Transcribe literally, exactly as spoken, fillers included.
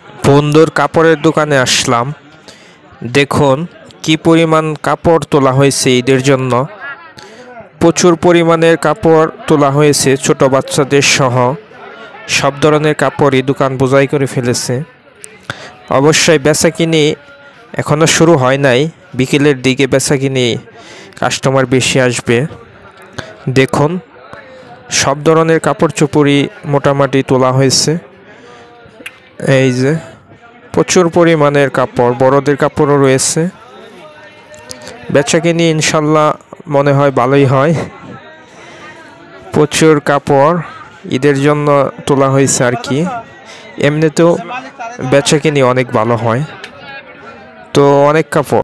বন্ধুর কাপড়ের দোকানে আসলাম। দেখুন কি পরিমাণ কাপড় তোলা হয়েছে ঈদের জন্য। প্রচুর পরিমাণের কাপড় তোলা হয়েছে, ছোট বাচ্চাদের সহ সব ধরনের কাপড়ই দোকান বোঝাই করে ফেলেছে। অবশ্যই বেচাকিনি এখনও শুরু হয় নাই, বিকেলের দিকে বেচাকিনি কাস্টমার বেশি আসবে। দেখুন সব ধরনের কাপড় চোপড়ই মোটামুটি তোলা হয়েছে। এই যে প্রচুর পরিমাণের কাপড়, বড়দের কাপড়ও রয়েছে। বেচাকিনি ইনশাল্লাহ মনে হয় ভালোই হয়। প্রচুর কাপড় ঈদের জন্য তোলা হয়েছে আর কি। এমনিতেও বেচাকিনি অনেক ভালো হয়, তো অনেক কাপড়।